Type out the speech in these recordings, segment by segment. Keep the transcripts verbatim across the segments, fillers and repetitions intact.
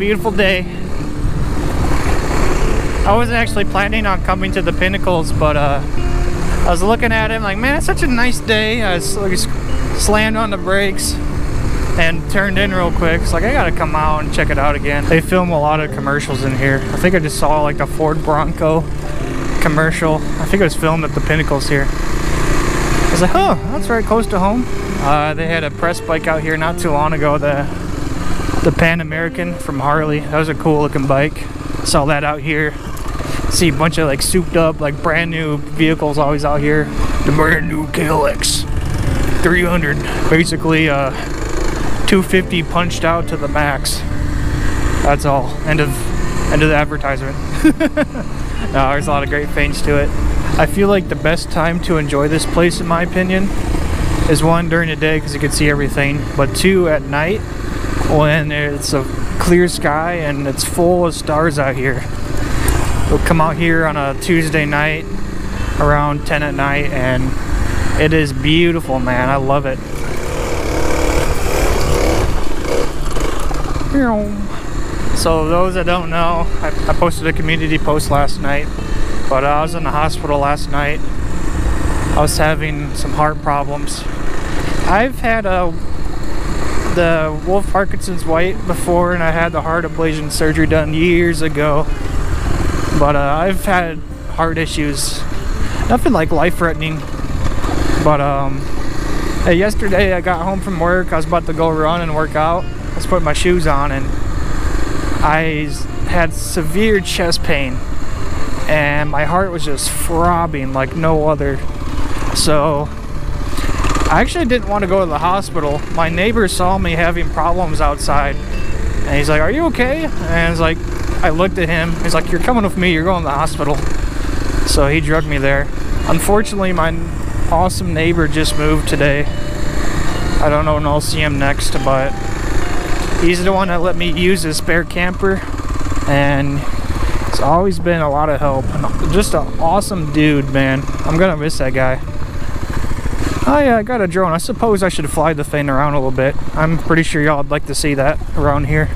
beautiful day. I wasn't actually planning on coming to the Pinnacles, but uh, I was looking at it, like, man, it's such a nice day. I was, like, slammed on the brakes and turned in real quick. It's like, I gotta come out and check it out again. They film a lot of commercials in here. I think I just saw like a Ford Bronco commercial. I think it was filmed at the Pinnacles here. I was like, oh, that's right close to home. Uh, they had a press bike out here not too long ago, the the Pan American from Harley. That was a cool looking bike. Saw that out here. See a bunch of like souped up, like brand new vehicles always out here. The brand new K L X three hundred, basically uh, two fifty punched out to the max. That's all. End of end of the advertisement. No, there's a lot of great things to it. I feel like the best time to enjoy this place, in my opinion, is one, during the day because you can see everything, but two, at night when it's a clear sky and it's full of stars out here. We'll come out here on a Tuesday night around ten at night and it is beautiful, man. I love it. So those that don't know, I, I posted a community post last night, but I was in the hospital last night. I was having some heart problems. I've had a the Wolf Parkinson's White before, and I had the heart ablation surgery done years ago. But uh, I've had heart issues, nothing like life-threatening. But um, hey, yesterday I got home from work. I was about to go run and work out. I was putting my shoes on, and I had severe chest pain, and my heart was just throbbing like no other. So I actually didn't want to go to the hospital. My neighbor saw me having problems outside, and he's like, "Are you okay?" And it's like, I looked at him. He's like, "You're coming with me. You're going to the hospital." So he drugged me there. Unfortunately, my awesome neighbor just moved today. I don't know when I'll see him next, but he's the one that let me use his spare camper, and it's always been a lot of help. Just an awesome dude, man. I'm gonna miss that guy. Oh yeah, I got a drone. I suppose I should fly the thing around a little bit. I'm pretty sure y'all would like to see that around here.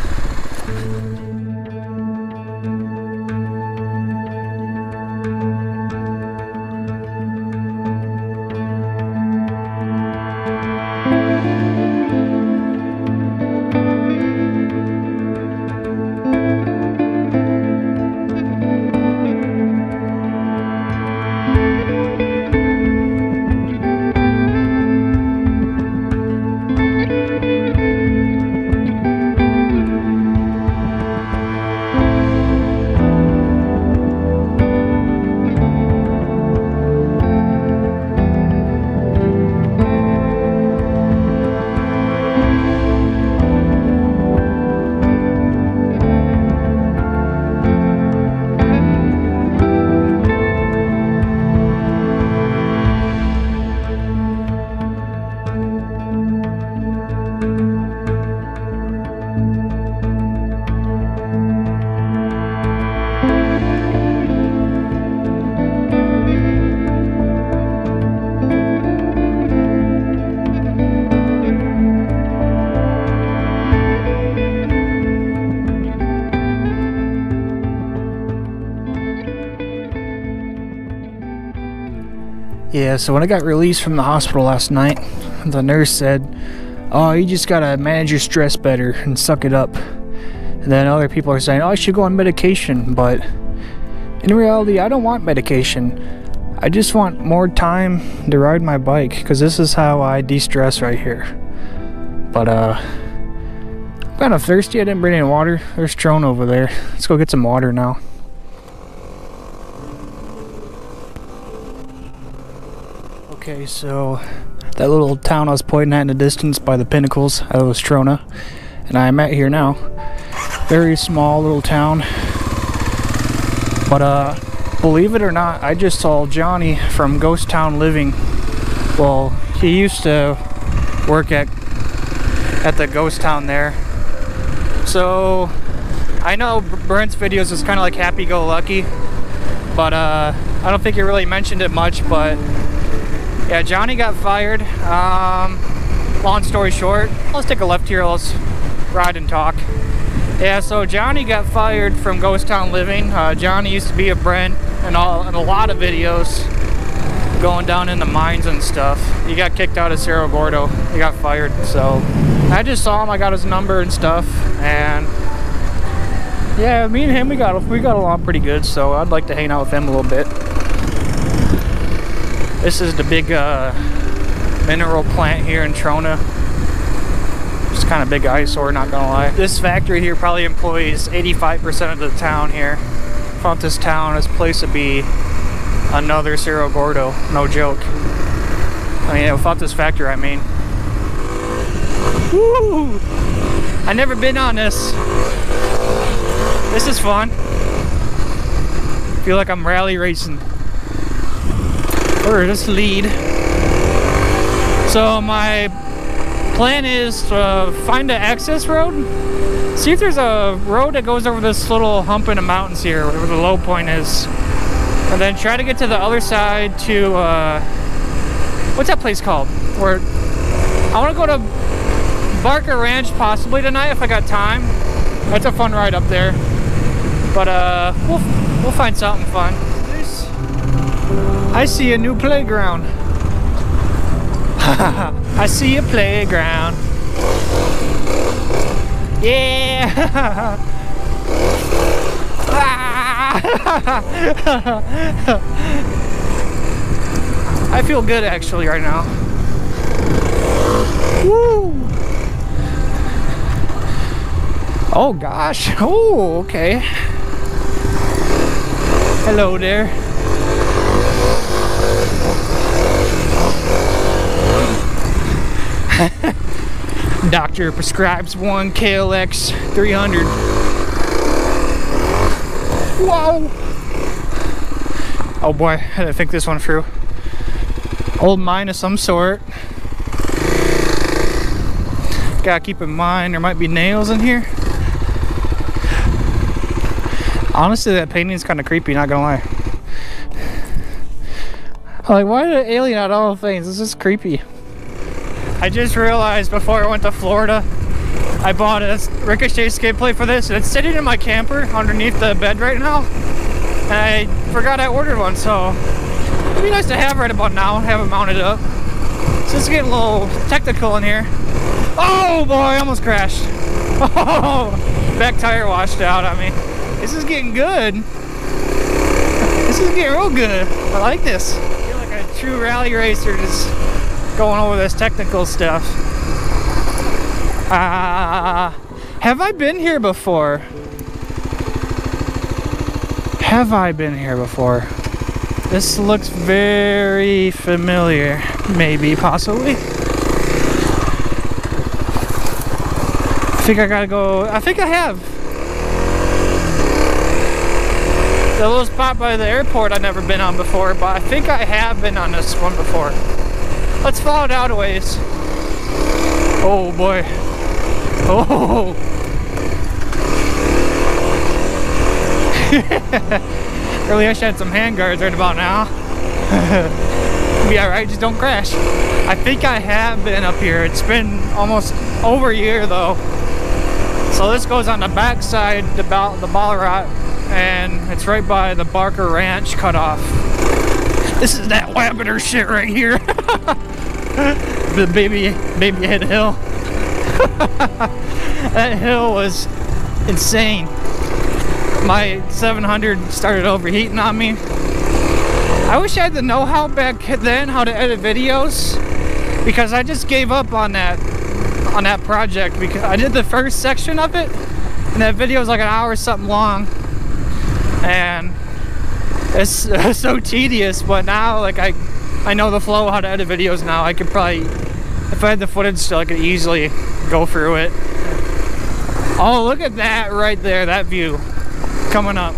Yeah, so when I got released from the hospital last night, the nurse said, "Oh, you just gotta manage your stress better and suck it up." And then other people are saying, "Oh, I should go on medication." But in reality, I don't want medication. I just want more time to ride my bike, because this is how I de-stress right here. But uh, I'm kind of thirsty. I didn't bring any water. There's Trona over there. Let's go get some water now. Okay, so that little town I was pointing at in the distance by the Pinnacles, that was Trona, and I'm at here now. Very small little town, but uh, believe it or not, I just saw Johnny from Ghost Town Living. Well, he used to work at at the Ghost Town there. So I know Brent's videos is kind of like happy-go-lucky, but uh, I don't think he really mentioned it much. But yeah, Johnny got fired. Um, long story short, let's take a left here. Let's ride and talk. Yeah, so Johnny got fired from Ghost Town Living. Uh, Johnny used to be a Brent and all in a lot of videos going down in the mines and stuff. He got kicked out of Cerro Gordo. He got fired. So I just saw him. I got his number and stuff, and yeah, me and him we got we got along pretty good. So I'd like to hang out with him a little bit. This is the big uh, mineral plant here in Trona. It's kind of big eyesore, not gonna lie. This factory here probably employs eighty-five percent of the town here. Thought this town, this place would be another Cerro Gordo, no joke. I mean, without this factory, I mean. Woo! I never been on this. This is fun. Feel like I'm rally racing. Or just lead. So my plan is to find an access road. See if there's a road that goes over this little hump in the mountains here, where the low point is. And then try to get to the other side to, uh, what's that place called? Where I want to go to Barker Ranch possibly tonight if I got time. That's a fun ride up there. But uh, we'll, we'll find something fun. I see a new playground. I see a playground. Yeah. I feel good actually right now. Woo. Oh gosh. Oh, okay. Hello there. Doctor prescribes one K L X three hundred. Whoa! Oh boy, I had to think this one through. Old mine of some sort. Gotta keep in mind there might be nails in here. Honestly, that painting's kind of creepy, not gonna lie. Like, why did it alien out all things? This is creepy. I just realized before I went to Florida, I bought a Ricochet skate plate for this, and it's sitting in my camper underneath the bed right now. And I forgot I ordered one, so it'd be nice to have right about now and have it mounted up. So it's getting a little technical in here. Oh boy, I almost crashed. Oh, back tire washed out on me. This is getting good. This is getting real good. I like this. I feel like a true rally racer just going over this technical stuff. Uh, have I been here before? Have I been here before? This looks very familiar. Maybe, possibly. I think I gotta go. I think I have. The little spot by the airport I've never been on before, but I think I have been on this one before. Let's follow it out a ways. Oh boy. Oh. Really, I should have some hand guards right about now. Be alright, just don't crash. I think I have been up here. It's been almost over a year though. So this goes on the back side, the, the Ballarat, and it's right by the Barker Ranch cutoff. This is that Labrador shit right here. The baby, baby head hill. That hill was insane. My seven hundred started overheating on me. I wish I had the know-how back then how to edit videos, because I just gave up on that on that project because I did the first section of it, and that video was like an hour or something long, and it's uh, so tedious. But now, like I, I know the flow how to edit videos now. I could probably, if I had the footage still, I could easily go through it. Oh, look at that right there, that view coming up.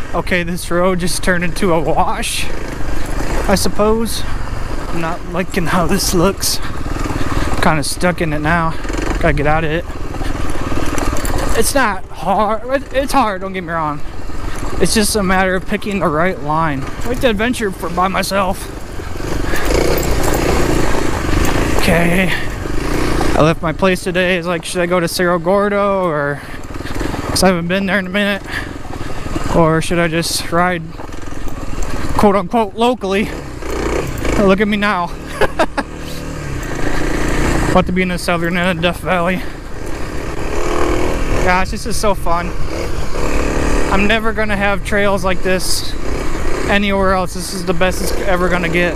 Okay, this road just turned into a wash, I suppose. I'm not liking how this looks. I'm kind of stuck in it now. Gotta get out of it. It's not hard. It's hard, don't get me wrong. It's just a matter of picking the right line. I like to adventure for by myself. Okay. I left my place today. It's like, should I go to Cerro Gordo, or because I haven't been there in a minute, or should I just ride quote unquote locally? Oh, look at me now. About to be in the southern end of Death Valley. Gosh, this is so fun. I'm never gonna have trails like this anywhere else. This is the best it's ever gonna get.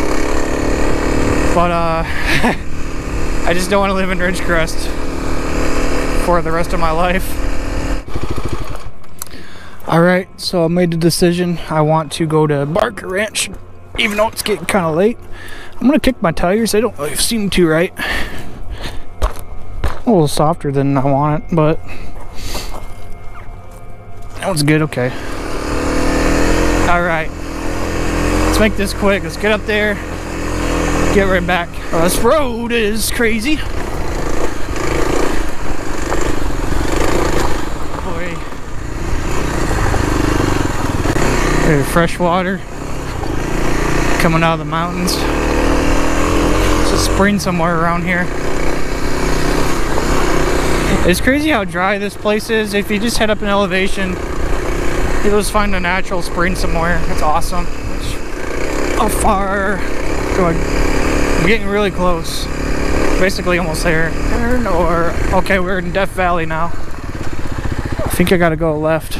But uh I just don't want to live in Ridgecrest for the rest of my life. Alright, so I made the decision. I want to go to Barker Ranch, even though it's getting kind of late. I'm gonna kick my tires. They don't really seem too right. A little softer than I want it, but that one's good. Okay. Alright, let's make this quick. Let's get up there, get right back. Oh, this road is crazy. Boy. There's fresh water coming out of the mountains. It's a spring somewhere around here. It's crazy how dry this place is. If you just head up an elevation, you'll just find a natural spring somewhere. It's awesome. How far do I? I'm getting really close. Basically almost there. Or okay, we're in Death Valley now. I think I gotta go left.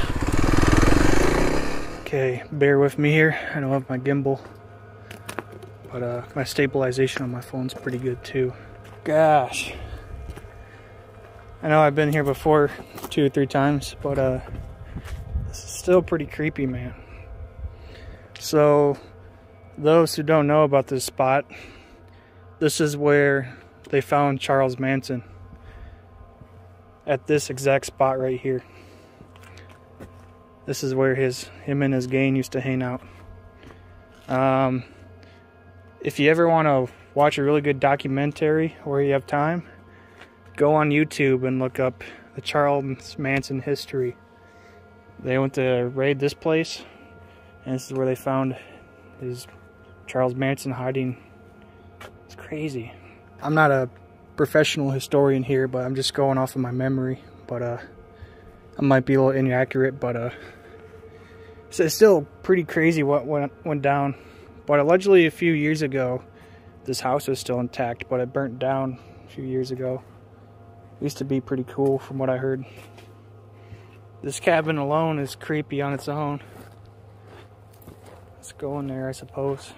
Okay, bear with me here. I don't have my gimbal, but uh, my stabilization on my phone's pretty good too. Gosh. I know I've been here before two or three times, but uh, this is still pretty creepy, man. So, those who don't know about this spot, this is where they found Charles Manson. At this exact spot right here. This is where his him and his gang used to hang out. Um, if you ever want to watch a really good documentary or you have time, go on YouTube and look up the Charles Manson history. They went to raid this place, and this is where they found his Charles Manson hiding. It's crazy. I'm not a professional historian here, but I'm just going off of my memory. But uh, I might be a little inaccurate, but uh, it's still pretty crazy what went went down. But allegedly, a few years ago, this house was still intact, but it burnt down a few years ago. It used to be pretty cool from what I heard. This cabin alone is creepy on its own. Let's go in there, I suppose.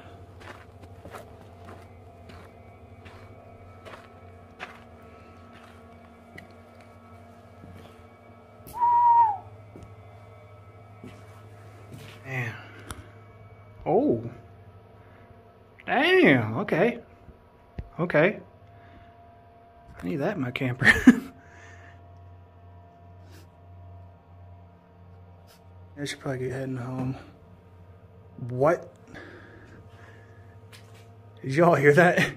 Man. Oh. Damn, okay. Okay. I need that in my camper. I should probably get heading home. What? Did y'all hear that?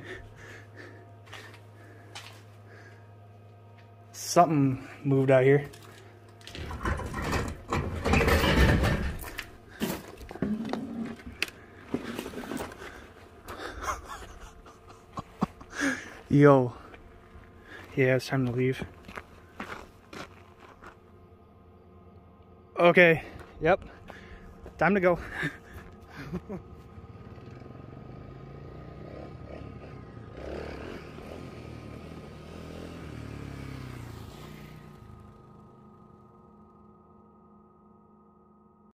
Something moved out here. Yo. Yeah, it's time to leave. Okay. Yep. Time to go.